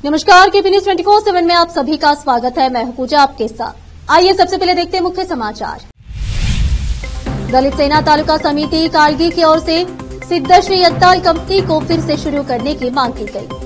नमस्कार, KP news 24/7 में आप सभी का स्वागत है। मैं हूं पूजा आपके साथ। आइए सबसे पहले देखते हैं मुख्य समाचार। दलित सेना तालुका समिति कालगी की ओर से सिद्धश्री यत्ताल कंपनी को फिर से शुरू करने की मांग की गई।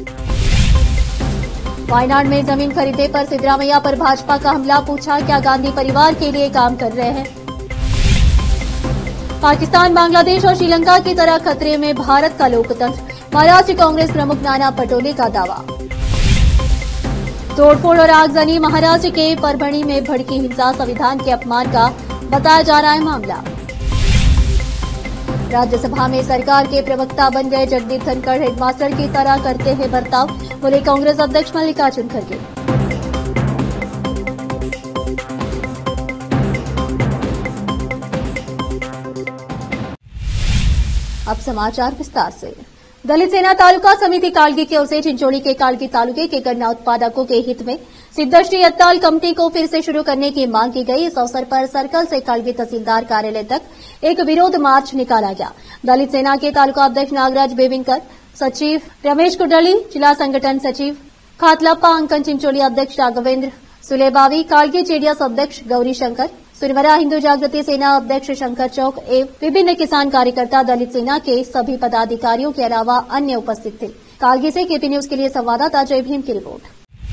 वायनाड में जमीन खरीदने पर सिद्धरामैया पर भाजपा का हमला, पूछा क्या गांधी परिवार के लिए काम कर रहे हैं। पाकिस्तान, बांग्लादेश और श्रीलंका की तरह खतरे में भारत का लोकतंत्र, महाराष्ट्र कांग्रेस प्रमुख नाना पटोले का दावा। तोड़फोड़ और आगजनी, महाराष्ट्र के परभणी में भड़की हिंसा, संविधान के अपमान का बताया जा रहा है मामला। राज्यसभा में सरकार के प्रवक्ता बन गए जगदीप धनखड़, हेडमास्टर की तरह करते हैं बर्ताव, बोले कांग्रेस अध्यक्ष मल्लिकार्जुन खड़गे। अब समाचार विस्तार से। दलित सेना तालुका समिति कालगी की ओर से चिंचोली के कालगी तालुके के गन्ना उत्पादकों के हित में सिद्धश्री यत्ताल कंपनी को फिर से शुरू करने की मांग की गई। इस अवसर पर सर्कल से कालगी तहसीलदार कार्यालय तक एक विरोध मार्च निकाला गया। दलित सेना के तालुका अध्यक्ष नागराज बेबिंकर, सचिव रमेश कुडली, जिला संगठन सचिव खातलापा अंकन, चिंचोली अध्यक्ष राघवेंद्र सुलेबावी, कालगी जेडीएस अध्यक्ष गौरी शंकर, सुरवरा हिंदू जागृति सेना अध्यक्ष शंकर चौक एवं विभिन्न किसान कार्यकर्ता, दलित सेना के सभी पदाधिकारियों के अलावा अन्य उपस्थित थे। कालगी से केपी न्यूज के लिए संवाददाता जय भीम की रिपोर्ट।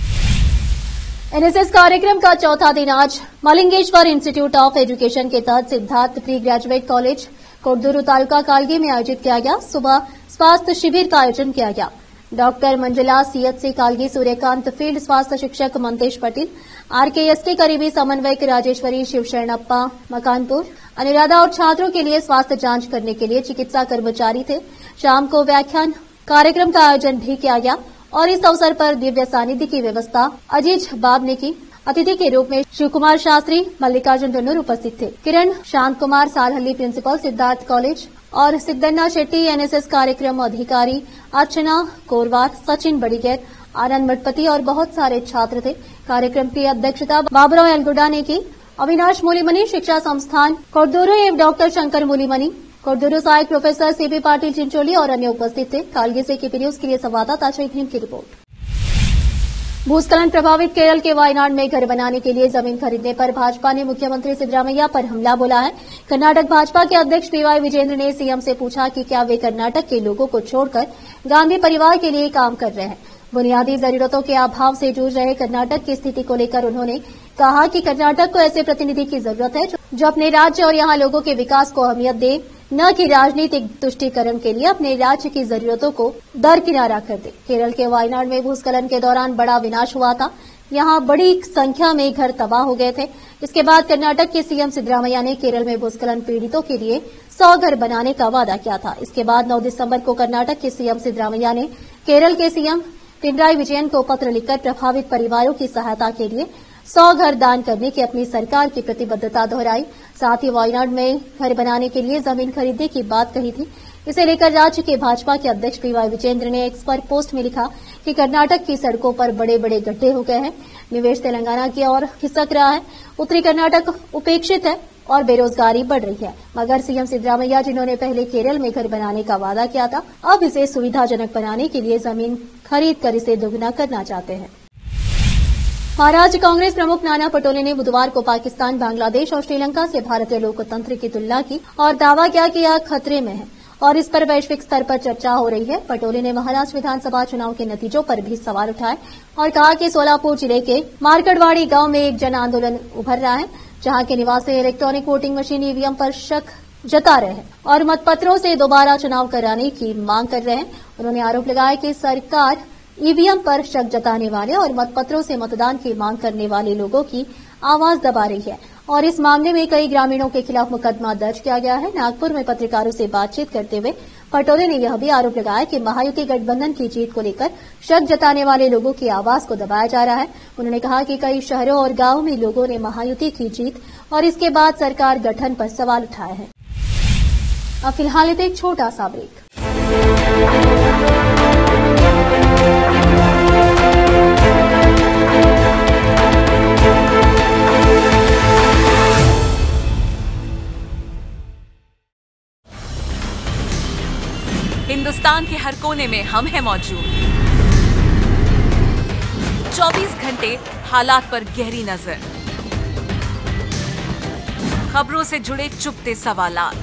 एनएसएस कार्यक्रम का चौथा दिन आज मलिंगेश्वर इंस्टीट्यूट ऑफ एजुकेशन के तहत Siddharth pre graduate college Kodduru taluka Kalgi में आयोजित किया गया। सुबह स्वास्थ्य शिविर का आयोजन किया गया। Doctor Manjula, CHC Kalgi, Suryakant field स्वास्थ्य शिक्षक मंतेश पटेल, आरकेएसटी करीबी समन्वयक राजेश्वरी, शिवशरणप्पा मकानपुर, अनुराधा और छात्रों के लिए स्वास्थ्य जांच करने के लिए चिकित्सा कर्मचारी थे। शाम को व्याख्यान कार्यक्रम का आयोजन भी किया गया और इस अवसर पर दिव्य सानिध्य की व्यवस्था अजीज बाब ने की। अतिथि के रूप में शिव कुमार शास्त्री, मल्लिकार्जुन डन्नूर उपस्थित थे। किरण शांत कुमार, सालहल्ली प्रिंसिपल सिद्धार्थ कॉलेज और सिद्धन्ना शेट्टी, एनएसएस कार्यक्रम अधिकारी अर्चना कोरवार, सचिन बड़ीगेर, आनंद मठपति और बहुत सारे छात्र थे। कार्यक्रम की अध्यक्षता बाबुराव एलगुडा ने की। अविनाश मूलीमणि, शिक्षा संस्थान कोडदुरु एवं डॉक्टर शंकर मूलीमणि, कोडदुरु सहायक प्रोफेसर सीपी पाटिल चिंचोली और अन्य उपस्थित थे। कालगी से केपी न्यूज के लिए संवाददाता जय भीम की रिपोर्ट। भूस्खलन प्रभावित केरल के वायनाड में घर बनाने के लिए जमीन खरीदने पर भाजपा ने मुख्यमंत्री सिद्धरामैया पर हमला बोला है। कर्नाटक भाजपा के अध्यक्ष पीवाई विजेंद्र ने सीएम से पूछा कि क्या वे कर्नाटक के लोगों को छोड़कर गांधी परिवार के लिए काम कर रहे हैं। बुनियादी जरूरतों के अभाव से जूझ रहे कर्नाटक की स्थिति को लेकर उन्होंने कहा कि कर्नाटक को ऐसे प्रतिनिधि की जरूरत है जो अपने राज्य और यहां लोगों के विकास को अहमियत दे, न कि राजनीतिक तुष्टीकरण के लिए अपने राज्य की जरूरतों को दरकिनारा कर दे। केरल के वायनाड में भूस्खलन के दौरान बड़ा विनाश हुआ था। यहां बड़ी संख्या में घर तबाह हो गए थे। इसके बाद कर्नाटक के सीएम सिद्धरामैया ने केरल में भूस्खलन पीड़ितों के लिए 100 घर बनाने का वादा किया था। इसके बाद 9 दिसंबर को कर्नाटक के सीएम सिद्धरामैया ने केरल के सीएम पिनराई विजयन को पत्र लिखकर प्रभावित परिवारों की सहायता के लिए 100 घर दान करने की अपनी सरकार की प्रतिबद्धता दोहराई। साथ ही वायनाड में घर बनाने के लिए जमीन खरीदने की बात कही थी। इसे लेकर राज्य के भाजपा के अध्यक्ष पीवाई विजेंद्र ने एक्स पर पोस्ट में लिखा कि कर्नाटक की सड़कों पर बड़े बड़े गड्ढे हो गए हैं, निवेश तेलंगाना की ओर खिसक रहा है, उत्तरी कर्नाटक उपेक्षित है और बेरोजगारी बढ़ रही है। मगर सीएम सिद्धरामैया, जिन्होंने पहले केरल में घर बनाने का वादा किया था, अब इसे सुविधाजनक बनाने के लिए जमीन खरीद कर इसे दोगुना करना चाहते हैं। महाराष्ट्र कांग्रेस प्रमुख नाना पटोले ने बुधवार को पाकिस्तान, बांग्लादेश और श्रीलंका से भारतीय लोकतंत्र की तुलना की और दावा किया कि यह खतरे में है और इस पर वैश्विक स्तर पर चर्चा हो रही है। पटोले ने महाराष्ट्र विधानसभा चुनाव के नतीजों पर भी सवाल उठाए और कहा कि सोलापुर जिले के मार्कड़वाड़ी गांव में एक जन आंदोलन उभर रहा है, जहां के निवासी इलेक्ट्रॉनिक वोटिंग मशीन ईवीएम पर शक जता रहे हैं और मतपत्रों से दोबारा चुनाव कराने की मांग कर रहे हैं। उन्होंने आरोप लगाया कि सरकार ईवीएम पर शक जताने वाले और मतपत्रों से मतदान की मांग करने वाले लोगों की आवाज दबा रही है और इस मामले में कई ग्रामीणों के खिलाफ मुकदमा दर्ज किया गया है। नागपुर में पत्रकारों से बातचीत करते हुए पटोले ने यह भी आरोप लगाया कि महायुति गठबंधन की जीत को लेकर शक जताने वाले लोगों की आवाज को दबाया जा रहा है। उन्होंने कहा कि कई शहरों और गांवों में लोगों ने महायुति की जीत और इसके बाद सरकार गठन पर सवाल उठाए हैं। अब फिलहाल एक छोटा सा ब्रेक। हिंदुस्तान के हर कोने में हम हैं मौजूद। 24 घंटे हालात पर गहरी नजर, खबरों से जुड़े चुपते सवालात,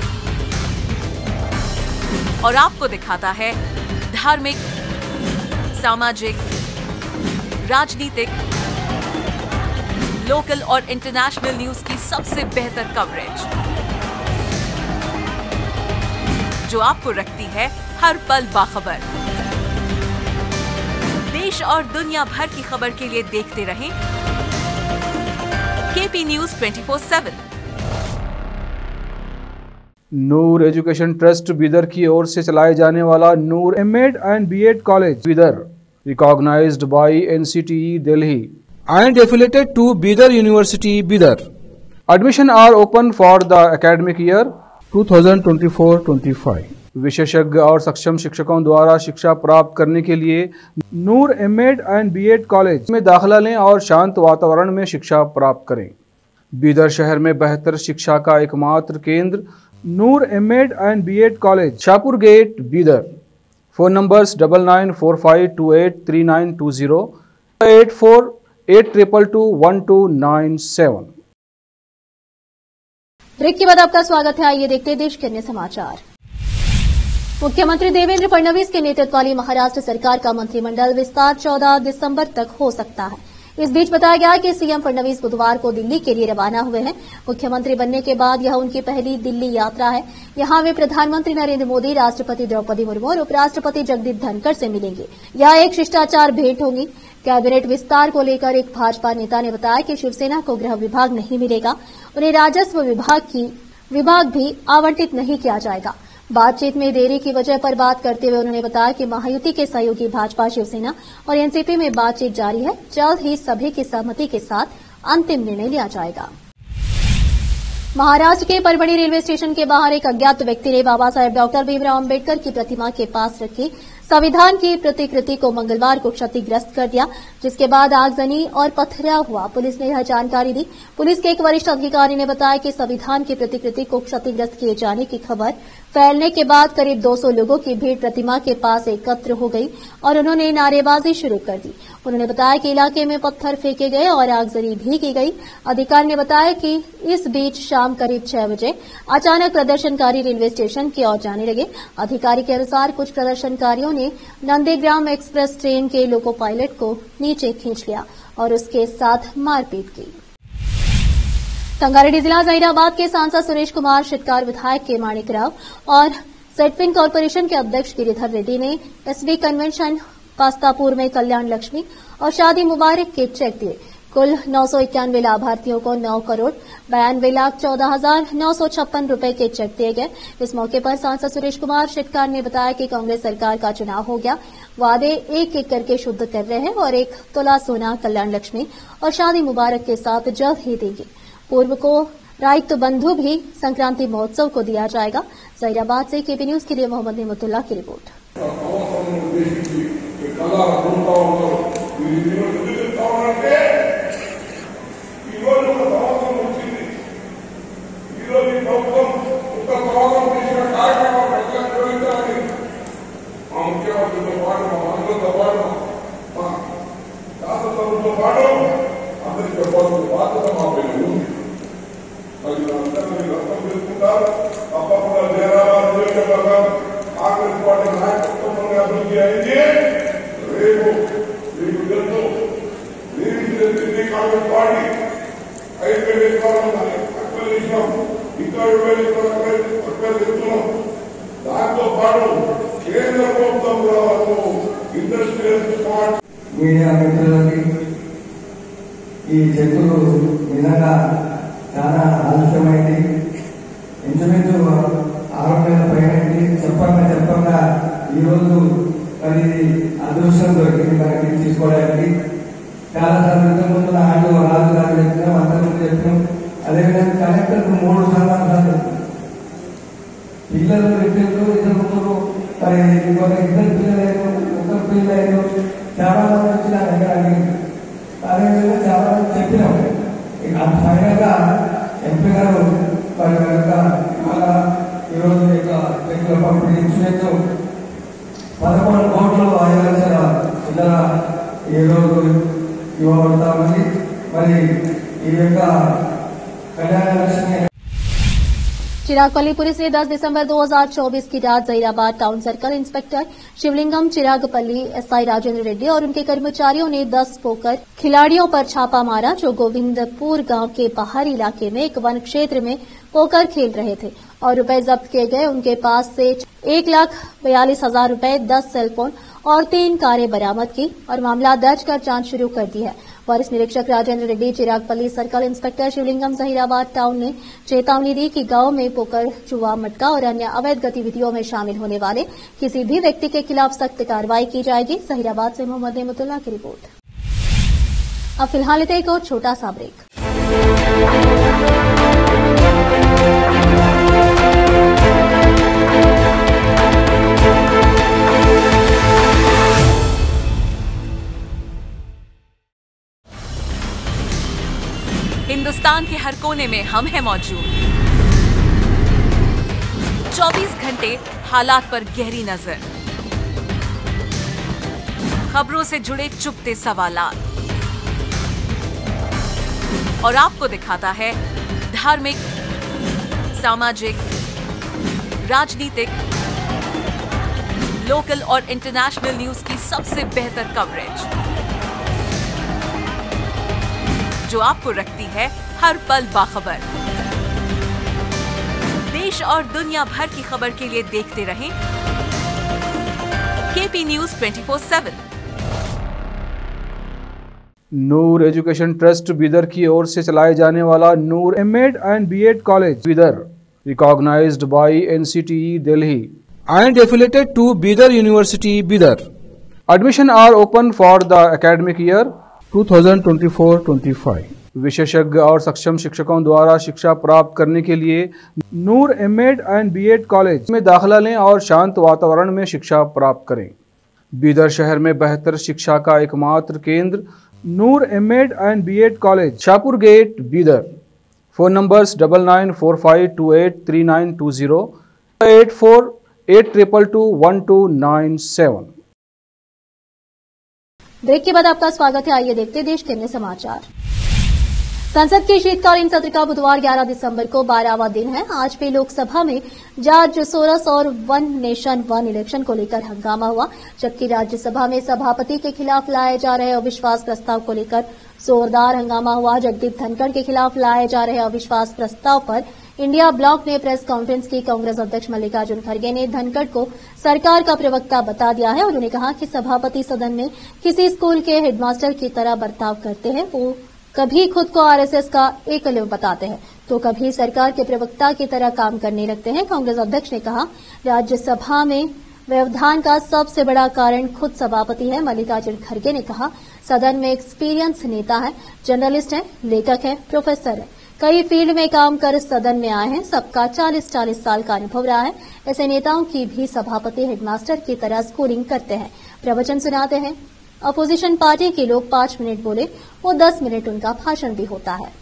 और आपको दिखाता है धार्मिक, सामाजिक, राजनीतिक, लोकल और इंटरनेशनल न्यूज की सबसे बेहतर कवरेज, जो आपको रखती है हर पल बाखबर। देश और दुनिया भर की खबर के लिए देखते रहें KP news 24/7। Noor education trust Bidar की ओर से चलाए जाने वाला Noor MEd and BEd college Bidar, recognised by NCTE Delhi and affiliated to Bidar University, Bidar. Admission are open for the academic year 2024-25. विशेषज्ञ और सक्षम शिक्षकों द्वारा शिक्षा प्राप्त करने के लिए Noor MEd and BEd college में दाखिला लें और शांत वातावरण में शिक्षा प्राप्त करें। बीदर शहर में बेहतर शिक्षा का एकमात्र केंद्र Noor MEd and BEd college, Shahpur gate, Bidar. Phone numbers 9945283920, 8482221297। Break के बाद आपका स्वागत है। आइए देखते हैं देश के अन्य समाचार। मुख्यमंत्री देवेंद्र फडणवीस के नेतृत्व वाली महाराष्ट्र सरकार का मंत्रिमंडल विस्तार 14 दिसंबर तक हो सकता है। इस बीच बताया गया कि सीएम फडणवीस बुधवार को दिल्ली के लिए रवाना हुए हैं। मुख्यमंत्री बनने के बाद यह उनकी पहली दिल्ली यात्रा है। यहां वे प्रधानमंत्री नरेंद्र मोदी, राष्ट्रपति द्रौपदी मुर्मू और उपराष्ट्रपति जगदीप धनखड़ से मिलेंगे। यह एक शिष्टाचार भेंट होगी। कैबिनेट विस्तार को लेकर एक भाजपा नेता ने बताया कि शिवसेना को गृह विभाग नहीं मिलेगा, उन्हें राजस्व विभाग भी आवंटित नहीं किया जाएगा। बातचीत में देरी की वजह पर बात करते हुए उन्होंने बताया कि महायुति के सहयोगी भाजपा, शिवसेना और एनसीपी में बातचीत जारी है। जल्द ही सभी की सहमति के साथ अंतिम निर्णय लिया जाएगा। महाराष्ट्र के परभणी रेलवे स्टेशन के बाहर एक अज्ञात व्यक्ति ने बाबा साहेब डॉक्टर भीमराव अम्बेडकर की प्रतिमा के पास रखी संविधान की प्रतिकृति को मंगलवार को क्षतिग्रस्त कर दिया, जिसके बाद आगजनी और पथराव हुआ। पुलिस ने यह जानकारी दी। पुलिस के एक वरिष्ठ अधिकारी ने बताया कि संविधान की प्रतिकृति को क्षतिग्रस्त किए जाने की खबर फैलने के बाद करीब 200 लोगों की भीड़ प्रतिमा के पास एकत्र हो गई और उन्होंने नारेबाजी शुरू कर दी। उन्होंने बताया कि इलाके में पत्थर फेंके गए और आगजनी भी की गई। अधिकारी ने बताया कि इस बीच शाम करीब 6 बजे अचानक प्रदर्शनकारी रेलवे स्टेशन की ओर जाने लगे। अधिकारी के अनुसार कुछ प्रदर्शनकारियों ने नंदीग्राम एक्सप्रेस ट्रेन के लोको पायलट को नीचे खींच लिया और उसके साथ मारपीट की। संगारेड्डी जिला जहीराबाद के सांसद सुरेश कुमार, शिटकार विधायक के माणिक राव और सेटपिन कॉर्पोरेशन के अध्यक्ष गिरिधर रेड्डी ने एसबी कन्वेंशन पास्तापुर में कल्याण लक्ष्मी और शादी मुबारक के चेक दिए। कुल 991 लाभार्थियों को 9,92,14,956 रुपए के चेक दिए गए। इस मौके पर सांसद सुरेश कुमार शिटकार ने बताया कि कांग्रेस सरकार का चुनाव हो गया, वादे एक एक करके शुद्ध कर रहे हैं और 1 तोला सोना कल्याण लक्ष्मी और शादी मुबारक के साथ जल्द ही देंगे। पूर्व को राइतु बंधु भी संक्रांति महोत्सव को दिया जाएगा। जहीराबाद से केपी न्यूज के लिए मोहम्मद निमतुल्लाह की रिपोर्ट। మీడియా మిత్రులకి ఈ చెక్కులు నిజంగా చాలా ఆలస్యమైంది. ఇంచుమించు 6 నెలల పైన చెప్పంగా ఈరోజు మరి అదృష్టం దొరికింది మనకి తీసుకోవడానికి. చాలా సార్లు ముందు రాజు చెప్పినాం, అంతకుముందు చెప్పినాం. అదేవిధంగా కలెక్టర్కు 3 సార్లు పిల్లలు ఇద్దరు ముగ్గురు మరి ఇద్దరు పిల్లలు ఒకరు పిల్లలు చాలా మంది వచ్చిన దగ్గర అదేవిధంగా చాలా మంది చెప్పినాం. ఫైనల్ గా ఎంపీ గారు వారి యొక్క ఇవాళ ఈరోజు చెక్కుల పంపిణీ ఇన్సూరెన్స్ 11 కోట్ల 5 లక్షల చిల్లర ఈరోజు ఇవ్వబడతా ఉంది. మరి ఈ యొక్క కళ్యాణ లక్ష్మి चिरागपल्ली पुलिस ने 10 दिसंबर 2024 की रात Zaheerabad town circle inspector Shivalingam Chiragpalli SI Rajendra Reddy और उनके कर्मचारियों ने 10 पोकर खिलाड़ियों पर छापा मारा जो गोविंदपुर गांव के पहाड़ी इलाके में एक वन क्षेत्र में पोकर खेल रहे थे और रुपए जब्त किए गए। उनके पास से 1,42,000 रुपए, 10 सेलफोन और 3 कारें बरामद की और मामला दर्ज कर जांच शुरू कर दी है। वरिष्ठ निरीक्षक Rajendra Reddy, Chiragpalli circle inspector Shivalingam Zaheerabad town ने चेतावनी दी कि गांव में पोकर, जुआ, मटका और अन्य अवैध गतिविधियों में शामिल होने वाले किसी भी व्यक्ति के खिलाफ सख्त कार्रवाई की जाएगी। जहीराबाद से मोहम्मद नेमतुल्लाह की रिपोर्ट। अब फिलहाल लेते एक और छोटा सा ब्रेक। हिंदुस्तान के हर कोने में हम हैं मौजूद। 24 घंटे हालात पर गहरी नजर, खबरों से जुड़े चुपते सवालात और आपको दिखाता है धार्मिक, सामाजिक, राजनीतिक, लोकल और इंटरनेशनल न्यूज की सबसे बेहतर कवरेज जो आपको रखती है हर पल बाखबर। देश और दुनिया भर की खबर के लिए देखते रहें KP news 24/7। Noor education trust Bidar की ओर से चलाए जाने वाला Noor MEd and BEd college Bidar, recognised by NCTE Delhi and affiliated to Bidar University, Bidar. Admission are open for the academic year 2024-25. विशेषज्ञ और सक्षम शिक्षकों द्वारा शिक्षा प्राप्त करने के लिए Noor MEd and BEd college में दाखिला लें और शांत वातावरण में शिक्षा प्राप्त करें। बीदर शहर में बेहतर शिक्षा का एकमात्र केंद्र Noor MEd and BEd college, Shahpur gate, Bidar. Phone numbers 9945283920, 8482221297। Break के बाद आपका स्वागत है। आइए देखते देश के अन्य समाचार। संसद के शीतकालीन सत्र का बुधवार 11 दिसंबर को 12वां दिन है। आज भी लोकसभा में जॉर्ज सोरोस और वन नेशन वन इलेक्शन को लेकर हंगामा हुआ, जबकि राज्यसभा में सभापति के खिलाफ लाए जा रहे अविश्वास प्रस्ताव को लेकर जोरदार हंगामा हुआ। जगदीप धनखड़ के खिलाफ लाए जा रहे अविश्वास प्रस्ताव पर इंडिया ब्लॉक ने प्रेस कॉन्फ्रेंस की। कांग्रेस अध्यक्ष मल्लिकार्जुन खड़गे ने धनखड़ को सरकार का प्रवक्ता बता दिया है और उन्होंने कहा कि सभापति सदन में किसी स्कूल के हेडमास्टर की तरह बर्ताव करते हैं। वो कभी खुद को आरएसएस का एकलव्य बताते हैं तो कभी सरकार के प्रवक्ता की तरह काम करने लगते हैं। कांग्रेस अध्यक्ष ने कहा, राज्यसभा में व्यवधान का सबसे बड़ा कारण खुद सभापति है। मल्लिकार्जुन खड़गे ने कहा, सदन में एक्सपीरियंस नेता है, जर्नलिस्ट है, लेखक है, प्रोफेसर है, कई फील्ड में काम कर सदन में आए हैं, सबका 40-40 साल का अनुभव रहा है। ऐसे नेताओं की भी सभापति हेडमास्टर की तरह स्कूलिंग करते हैं, प्रवचन सुनाते हैं। अपोजिशन पार्टी के लोग 5 मिनट बोले, वो 10 मिनट उनका भाषण भी होता है।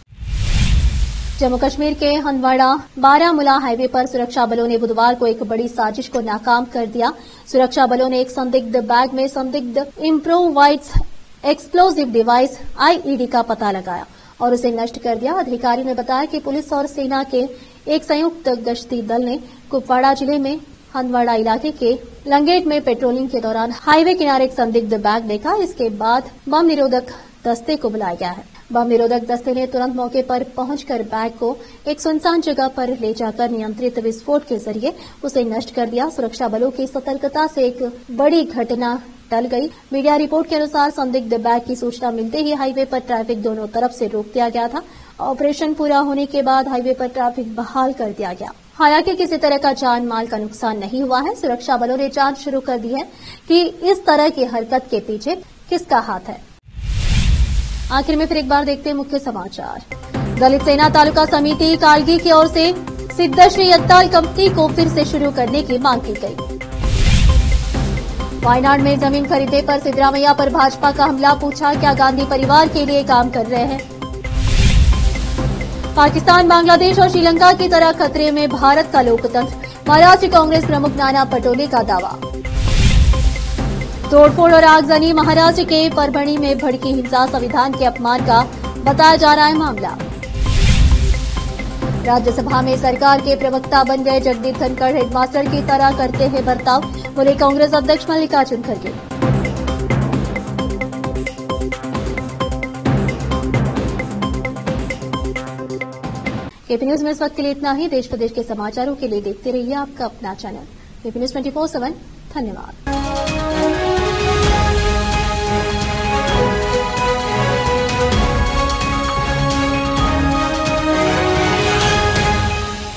जम्मू कश्मीर के हंदवाड़ा बारामूला हाईवे पर सुरक्षा बलों ने बुधवार को एक बड़ी साजिश को नाकाम कर दिया। सुरक्षा बलों ने एक संदिग्ध बैग में संदिग्ध इम्प्रोवाइज्ड एक्सप्लोजिव डिवाइस आईईडी का पता लगाया और उसे नष्ट कर दिया। अधिकारी ने बताया कि पुलिस और सेना के एक संयुक्त गश्ती दल ने कुपवाड़ा जिले में हंदवाड़ा इलाके के लंगेट में पेट्रोलिंग के दौरान हाईवे किनारे एक संदिग्ध बैग देखा। इसके बाद बम निरोधक दस्ते को बुलाया गया है। बम निरोधक दस्ते ने तुरंत मौके पर पहुंचकर बैग को एक सुनसान जगह पर ले जाकर नियंत्रित विस्फोट के जरिए उसे नष्ट कर दिया। सुरक्षा बलों की सतर्कता से एक बड़ी घटना टल गई। मीडिया रिपोर्ट के अनुसार संदिग्ध बैग की सूचना मिलते ही हाईवे पर ट्रैफिक दोनों तरफ से रोक दिया गया था। ऑपरेशन पूरा होने के बाद हाईवे पर ट्रैफिक बहाल कर दिया गया। हालांकि किसी तरह का जान माल का नुकसान नहीं हुआ है। सुरक्षा बलों ने जांच शुरू कर दी है कि इस तरह की हरकत के पीछे किसका हाथ है। आखिर में फिर एक बार देखते हैं मुख्य समाचार। दलित सेना तालुका समिति कालगी की ओर से सिद्धश्री यत्ताल कंपनी को फिर से शुरू करने की मांग की गई। वायनाड में जमीन खरीदने पर सिद्धरामैया पर भाजपा का हमला, पूछा क्या गांधी परिवार के लिए काम कर रहे हैं। पाकिस्तान, बांग्लादेश और श्रीलंका की तरह खतरे में भारत का लोकतंत्र, महाराष्ट्र कांग्रेस प्रमुख नाना पटोले का दावा। तोड़फोड़ और आगजनी। महाराष्ट्र के परभणी में भड़की हिंसा संविधान के अपमान का बताया जा रहा है मामला। राज्यसभा में सरकार के प्रवक्ता बन गए जगदीप धनखड़, हेडमास्टर की तरह करते हैं बर्ताव, बोले कांग्रेस अध्यक्ष मल्लिकार्जुन खड़गे। केपी न्यूज में इस वक्त के लिए इतना ही। देश प्रदेश के समाचारों के लिए देखते रहिए आपका अपना चैनल केपी न्यूज 24/7। धन्यवाद।